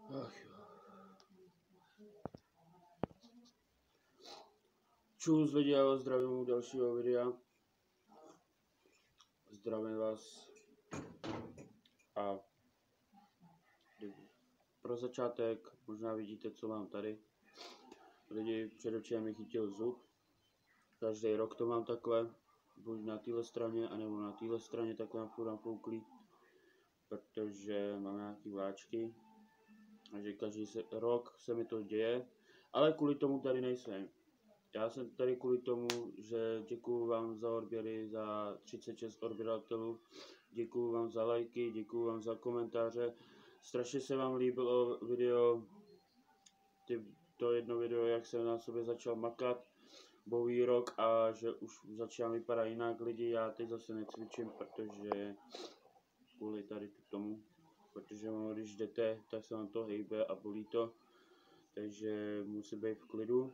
Ach jo. Čus lidi, já vás zdravím u dalšího videa. Zdravím vás. A pro začátek možná vidíte, co mám tady. Lidi, předevčírem mi chytil zub. Každý rok to mám takhle. Buď na téhle straně, anebo na téhle straně takhle furt nafouklý. Protože mám nějaký vláčky. Takže každý rok se mi to děje. Ale kvůli tomu tady nejsem. Já jsem tady kvůli tomu, že děkuju vám za odběry, za 36 odběratelů, děkuju vám za lajky, děkuju vám za komentáře. Strašně se vám líbilo video, to jedno video, jak jsem na sobě začal makat, bohý rok, a že už začínám vypadat jinak lidi. Já teď zase necvičím, protože kvůli tady tomu, protože když jdete, tak se vám to hejbe a bolí to, takže musí být v klidu.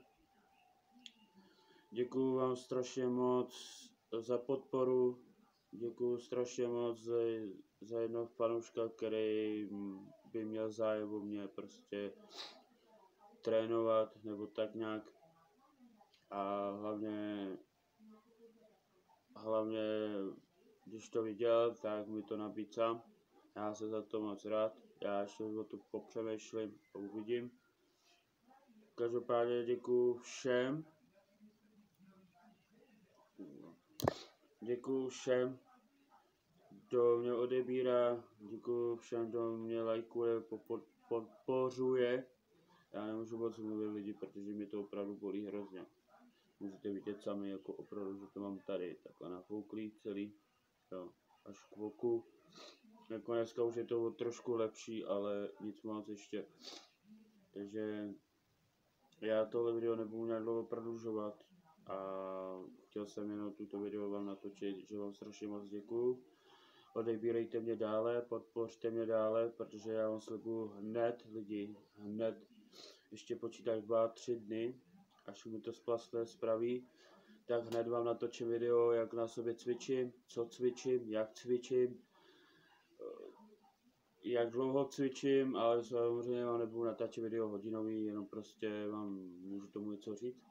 Děkuju vám strašně moc za podporu, děkuju strašně moc za jednoho fanouška, který by měl zájem o mě prostě trénovat nebo tak nějak. A hlavně když to viděl, tak mi to nabídl sám. Já jsem za to moc rád, já ještě o to popřemýšlím a uvidím. Každopádně děkuju všem. Děkuju všem, kdo mě odebírá, děkuju všem, kdo mě lajkuje, podpořuje. Já nemůžu moc mluvit lidi, protože mě to opravdu bolí hrozně. Můžete vidět sami, jako opravdu, že to mám tady takhle nafouklý celý, jo, až k boku. Jako dneska už je to trošku lepší, ale nic moc ještě. Takže já tohle video nebudu nějak dlouho prodlužovat. A chtěl jsem jenom tuto video vám natočit, že vám strašně moc děkuju. Odebírejte mě dále, podpořte mě dále, protože já vám slibuju hned lidi, hned, ještě počítají 2-3 dny, až mi to splasne spraví, tak hned vám natočím video, jak na sobě cvičím, co cvičím, jak dlouho cvičím, ale samozřejmě vám nebudu natáčet video hodinový, jenom prostě vám můžu tomu něco říct.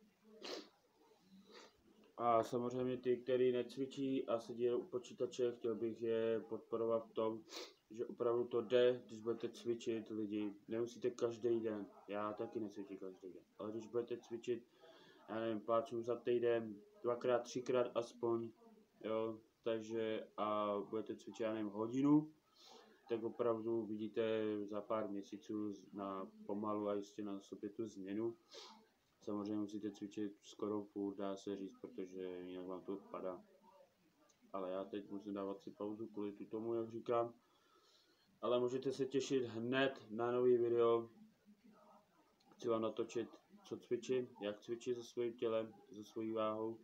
A samozřejmě ty, kteří necvičí a sedí u počítače, chtěl bych je podporovat v tom, že opravdu to jde, když budete cvičit lidi. Nemusíte každý den, já taky necvičím každý den, ale když budete cvičit, já nevím, pár za týden, 2x, 3x aspoň, jo, takže a budete cvičit, já nevím, hodinu, tak opravdu vidíte za pár měsíců pomalu a jistě na sobě tu změnu. Samozřejmě musíte cvičit skoro furt, dá se říct, protože jinak vám to odpadá. Ale já teď musím dávat si pauzu kvůli tomu, jak říkám. Ale můžete se těšit hned na nový video. Chci vám natočit, co cvičím, jak cvičit se svým tělem, se svojí váhou.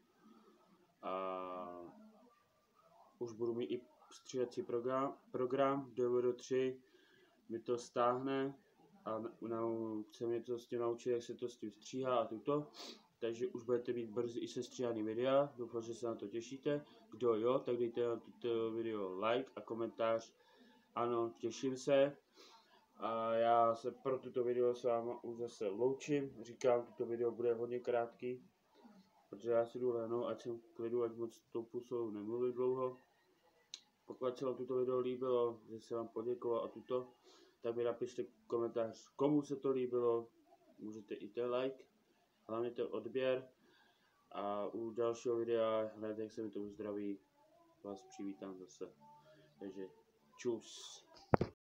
A už budu mít i stříhací program DVD3, mi to stáhne. A chce mě to s tím naučit, jak se to s tím stříhá a tuto. Takže už budete mít brzy i sestříhaný videa. Doufám, že se na to těšíte. Kdo jo, tak dejte na toto video like a komentář. Ano, těším se. A já se pro toto video s váma už zase loučím. Říkám, toto video bude hodně krátký, protože já si jdu lehnout, ať jsem v klidu, ať moc tou pusou nemluvím dlouho. Pokud se vám toto video líbilo, že se vám poděkoval a tuto, tak mi napište komentář, komu se to líbilo, můžete i ten like, hlavně ten odběr, a u dalšího videa, hned jak se mi to uzdraví, vás přivítám zase. Takže čus.